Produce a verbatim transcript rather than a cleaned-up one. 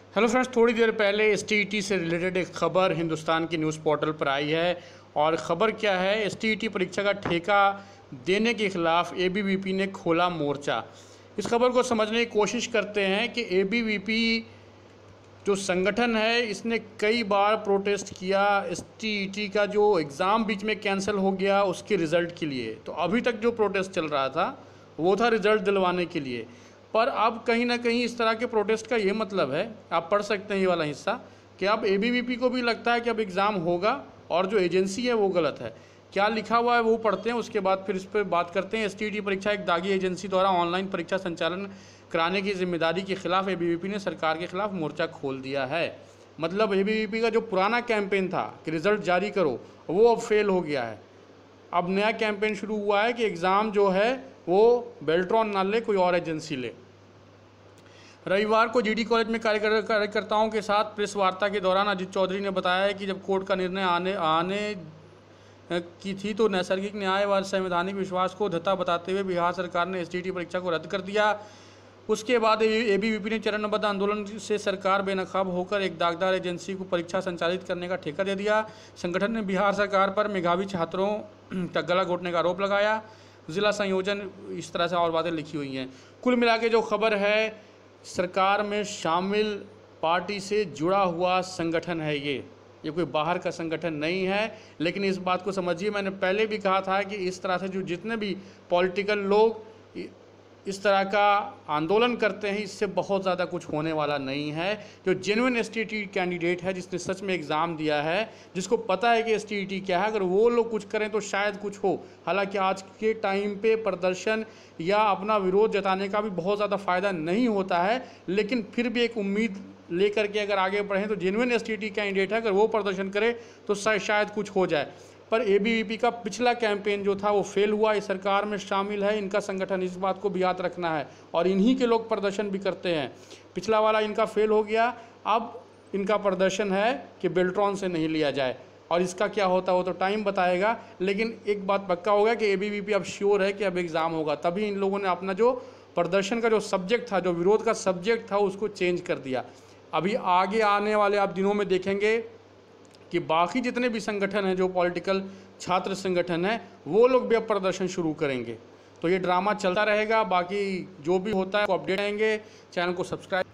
Hello friends, थोड़ी देर पहले STET से रिलेटेड एक खबर हिंदुस्तान की न्यूज़ पोर्टल पर आई है। और ख़बर क्या है, एसटीईटी परीक्षा का ठेका देने के खिलाफ एबीवीपी ने खोला मोर्चा। इस खबर को समझने की कोशिश करते हैं कि एबीवीपी जो संगठन है इसने कई बार प्रोटेस्ट किया एसटीईटी का जो एग्ज़ाम बीच में कैंसिल हो गया उसके रिज़ल्ट के लिए। तो अभी तक जो प्रोटेस्ट चल रहा था वो था रिज़ल्ट दिलवाने के लिए, पर अब कहीं ना कहीं इस तरह के प्रोटेस्ट का ये मतलब है, आप पढ़ सकते हैं ये वाला हिस्सा, कि अब एबीवीपी को भी लगता है कि अब एग्ज़ाम होगा और जो एजेंसी है वो गलत है। क्या लिखा हुआ है वो पढ़ते हैं, उसके बाद फिर इस पर बात करते हैं। एसटीईटी परीक्षा एक दागी एजेंसी द्वारा ऑनलाइन परीक्षा संचालन कराने की जिम्मेदारी के खिलाफ एबीवीपी ने सरकार के खिलाफ मोर्चा खोल दिया है। मतलब एबीवीपी का जो पुराना कैंपेन था कि रिज़ल्ट जारी करो, वो अब फेल हो गया है। अब नया कैंपेन शुरू हुआ है कि एग्ज़ाम जो है वो बेल्ट्रॉन ना ले, कोई और एजेंसी ले। रविवार को जीडी कॉलेज में कार्यकर्ताओं के साथ प्रेस वार्ता के दौरान अजित चौधरी ने बताया है कि जब कोर्ट का निर्णय आने आने की थी तो नैसर्गिक न्याय व संवैधानिक विश्वास को धता बताते हुए बिहार सरकार ने एसटीईटी परीक्षा को रद्द कर दिया। उसके बाद एबीवीपी ने चरणबद्ध आंदोलन से सरकार बेनकाब होकर एक दागदार एजेंसी को परीक्षा संचालित करने का ठेका दे दिया। संगठन ने बिहार सरकार पर मेधावी छात्रों का गला घोटने का आरोप लगाया। जिला संयोजन इस तरह से और बातें लिखी हुई हैं। कुल मिला के जो खबर है, सरकार में शामिल पार्टी से जुड़ा हुआ संगठन है ये ये कोई बाहर का संगठन नहीं है। लेकिन इस बात को समझिए, मैंने पहले भी कहा था कि इस तरह से जो जितने भी पॉलिटिकल लोग इस तरह का आंदोलन करते हैं, इससे बहुत ज़्यादा कुछ होने वाला नहीं है। जो जेन्युइन एसटीईटी कैंडिडेट है, जिसने सच में एग्ज़ाम दिया है, जिसको पता है कि एसटीईटी क्या है, अगर वो लोग कुछ करें तो शायद कुछ हो। हालांकि आज के टाइम पे प्रदर्शन या अपना विरोध जताने का भी बहुत ज़्यादा फ़ायदा नहीं होता है, लेकिन फिर भी एक उम्मीद लेकर के अगर आगे बढ़ें तो जेन्युइन एसटीईटी कैंडिडेट है, अगर वो प्रदर्शन करे तो शायद कुछ हो जाए। पर एबीवीपी का पिछला कैंपेन जो था वो फेल हुआ। इस सरकार में शामिल है इनका संगठन, इस बात को भी याद रखना है। और इन्हीं के लोग प्रदर्शन भी करते हैं। पिछला वाला इनका फेल हो गया, अब इनका प्रदर्शन है कि बेल्ट्रॉन से नहीं लिया जाए। और इसका क्या होता हो तो टाइम बताएगा। लेकिन एक बात पक्का होगा कि एबीवीपी अब श्योर है कि अब एग्ज़ाम होगा। तभी इन लोगों ने अपना जो प्रदर्शन का जो सब्जेक्ट था, जो विरोध का सब्जेक्ट था, उसको चेंज कर दिया। अभी आगे आने वाले आप दिनों में देखेंगे कि बाकी जितने भी संगठन हैं, जो पॉलिटिकल छात्र संगठन हैं, वो लोग भी अब प्रदर्शन शुरू करेंगे। तो ये ड्रामा चलता रहेगा। बाकी जो भी होता है वो अपडेट आएंगे। चैनल को सब्सक्राइब